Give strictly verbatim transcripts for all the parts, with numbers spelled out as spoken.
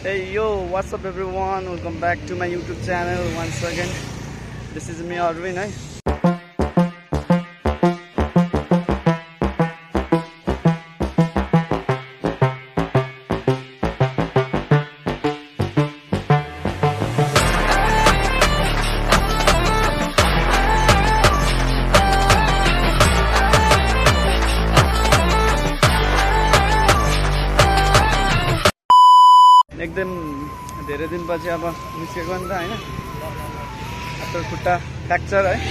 Hey yo, what's up everyone? Welcome back to my YouTube channel once again. This is me Arvin, eh? एकदम धेरै दिनपछि अब निस्केको नि त हैन आफ्नो खुट्टा फ्र्याक्चर है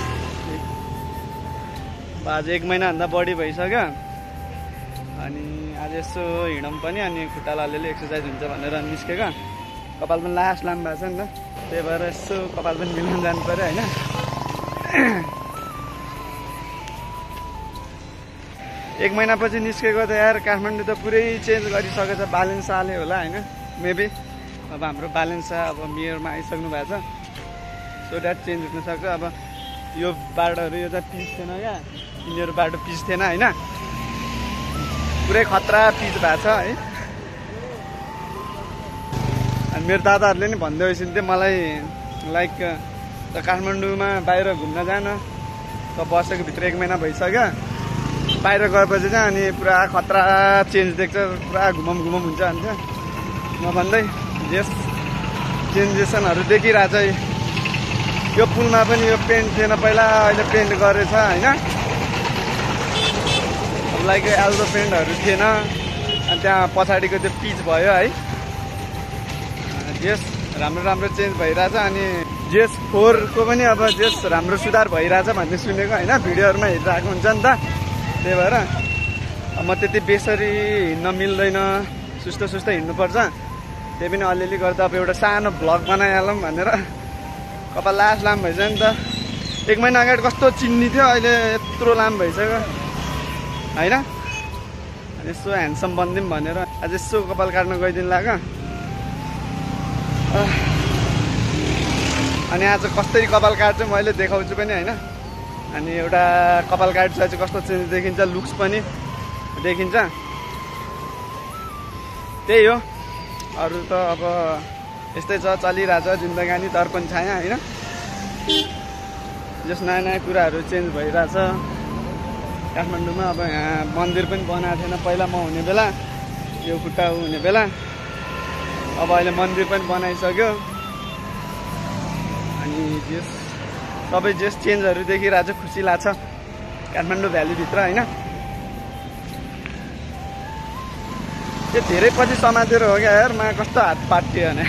आज एक महिना भन्दा बढी भइसक्यो अनि आज यसो हिँडौँ पनि अनि खुट्टालाई अलिअलि एक्सर्साइज हुन्छ भनेर निस्केको कपाल पनि लास्ट लाम भएको छ नि त त्यही भएर यसो कपाल पनि मिलाउन जानु पर्यो हैन एक महिनापछि निस्केको त यार काठमाडौँ त पुरै चेन्ज गरिसकेछ ब्यालेन्स आले होला हैन मेबी अब हाम्रो ब्यालेन्स अब मेयरमा आइसक्नु भएको छ सो द्याट चेन्ज हुन सक्छ अब यो बाटोहरू यो चाहिँ पिच थिएन क्या यिनीहरू बाटो पिच थिएन हैन पुरै खतरा पिच भएको छ है अनि मेरो दादाहरूले नि भन्दै हुन्थ्यो मलाई लाइक त काठमाडौँमा बाहिर घुम्न जान त बसेको भित्र एक महिना भइसक्यो बाहिर गएपछि चाहिँ अनि पुरा खतरा चेन्ज देख्छ पुरा घुमम घुमम हुन्छ भन्छ म भन्दै यस चेन्जेसनहरू देखिरहेछ यो पुलमा पनि यो पेन्ट थिएन पहिला अहिले पेन्ट गरेछ हैन लाइक एल्डो पेन्टहरू थिएन अनि त्यहाँ पछाडिको त्यो पिच भयो है यस राम्रो राम्रो चेन्ज भइरहेछ अनि जेस फोरको पनि अब जेस राम्रो सुधार भइरहेछ भन्ने सुनेको हैन भिडियोहरूमा हेरिरहेको हुन्छ नि त त्यही भएर म त्यति बेसरी हिँड्न मिल्दैन सुस्त सुस्त हिँड्नुपर्छ त्यही पनि अलिअलि गर्दा अब एउटा सानो भ्लग बनाइहालौँ भनेर कपाल लास्ट लाम भइसक्यो नि त एक महिना अगाडि कस्तो चिन्नी थियो अहिले यत्रो लाम भइसक्यो होइन अनि यसो ह्यान्डसम बनिदिउँ भनेर आज यसो कपाल काट्न गइदिनु लाग्यो अनि आज कसरी कपाल काट्छु मैले देखाउँछु पनि होइन अनि एउटा कपाल काट्दा चाहिँ कस्तो चेन्ज देखिन्छ लुक्स पनि देखिन्छ त्यही हो अरू त अब यस्तै छ चलिरहेछ जिन्दगानी दर्पण छाया हैन जस नयाँ नयाँ कुराहरू चेन्ज भइरहेछ काठमाडौँमा अब यहाँ मन्दिर पनि बनाएको थिएन पहिला म हुने बेला यो खुट्टा हुने बेला अब अहिले मन्दिर पनि बनाइसक्यो अनि जस सबै जस चेन्जहरू देखिरहेछ खुसी लाग्छ काठमाडौँ भ्यालीभित्र होइन त्यो धेरै पछि समातेर हो क्या यार मा कस्तो हात पाटियो भने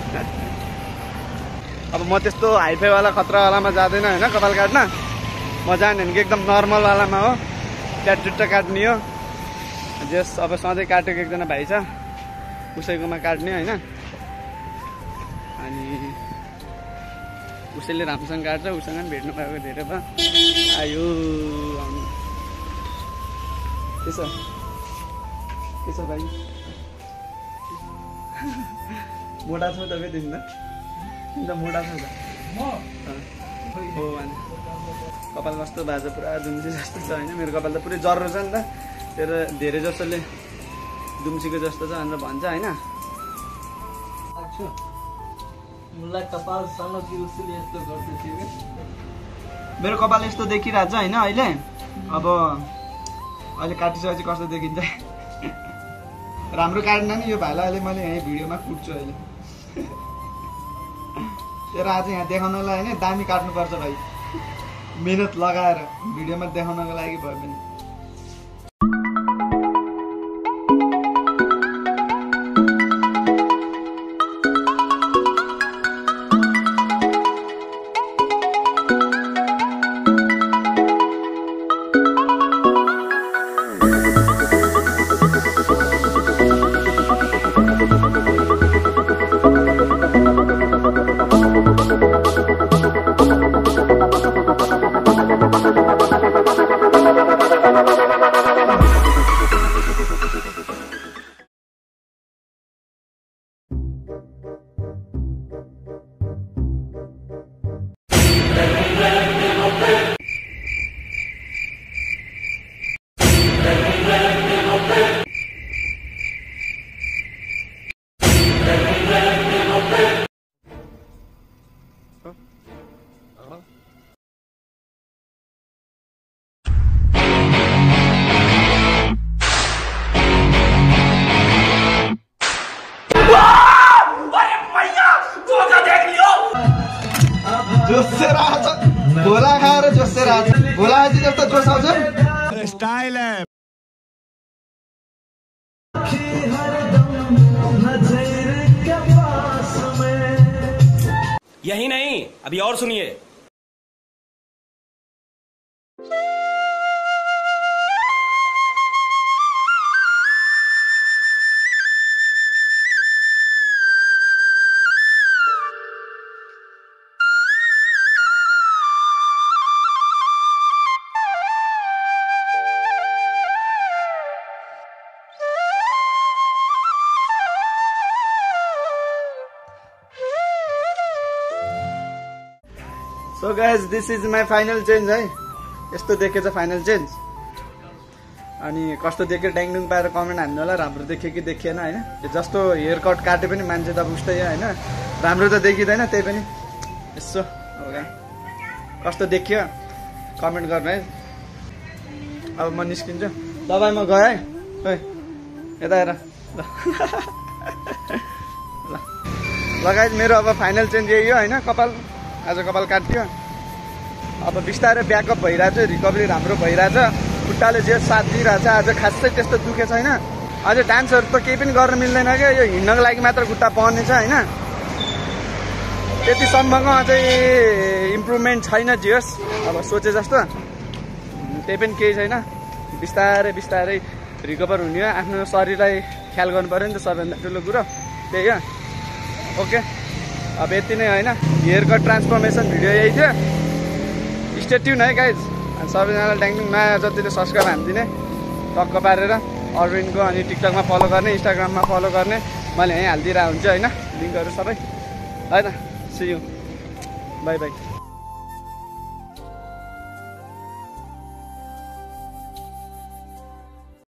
अब म त्यस्तो हाइफाईवाला खतरावालामा जाँदैन होइन कपाल काट्न म जाने भने कि एकदम नर्मलवालामा हो च्याट चुट्टा काट्ने हो जस अब सधैँ काटेको एकजना भाइ छ उसैकोमा काट्ने होइन अनि उसैले राम्रोसँग काट्छ उसँग पनि भेट्नु पाएको धेरै भयो आयो के छ के छ भाइ मोटा छौ त के तिमी त तिमी त मोटा छौ त हो अनि कपाल कस्तो भएको छ पुरा दुम्सी जस्तो छ होइन मेरो कपाल त पुरै जर्रो छ नि त तर धेरै जसोले दुम्सीको जस्तो छ भनेर भन्छ होइन मलाई कपाल सानो कि उसले यस्तो गर्दैथ्यो कि मेरो कपाल यस्तो देखिरहेछ होइन अहिले अब अहिले काटिसकेपछि कस्तो देखिन्छ राम्रो काट्न नि यो भाइलाई अहिले मैले यहीँ भिडियोमा कुट्छु अहिले तर आज यहाँ देखाउनलाई होइन दामी काट्नुपर्छ भाइ मेहनत लगाएर भिडियोमा देखाउनको लागि भयो भने माथि जस्तो जोस आउँछ स्टाइल है। यही नहीं, अभी और सुनिए। So guys this is my final change है। यस्तो देखेछ फाइनल चेन्ज। अनि कस्तो देख्यो ट्याङडुङ पाएर कमेन्ट हान्नु होला, राम्रो देख्यो कि देखिएन होइन। जस्तो हेयर कट काटे पनि मान्छे त उस्तै होइन, राम्रो त देखिँदैन। त्यही पनि यसो कस्तो देखियो कमेन्ट गर्नु है। अब म निस्किन्छु, तपाईँ म गएँ है, यता हेर ल लगायत मेरो अब फाइनल चेन्ज यही हो होइन। कपाल आज कपाल काट्यो, अब बिस्तारै ब्याकअप भइरहेछ, रिकभरी राम्रो भइरहेछ, खुट्टाले जे साथ दिइरहेछ। आज खासै त्यस्तो दुखे छैन। अझ डान्सहरू त केही पनि गर्न मिल्दैन क्या, यो हिँड्नको लागि मात्र खुट्टा पर्ने छ होइन। त्यतिसम्मको अझै इम्प्रुभमेन्ट छैन जियोस्, अब सोचे जस्तो त्यही पनि केही छैन। बिस्तारै बिस्तारै रिकभर हुने हो, आफ्नो शरीरलाई ख्याल गर्नु पऱ्यो नि त, सबैभन्दा ठुलो कुरो त्यही हो। ओके, अब यति नै होइन। हेयर कट ट्रान्सफर्मेसन भिडियो यही थियो। स्टे ट्युन है गाइज। अनि सबैजनालाई ट्याङडुङ नयाँ जतिले सब्सक्राइब हानिदिने टक्क पारेर, अरविनको अनि टिकटकमा फलो गर्ने, इन्स्टाग्राममा फलो गर्ने, मैले यहीँ हालिदिरहेको हुन्छु होइन लिङ्कहरू सबै है त। See you, bye by.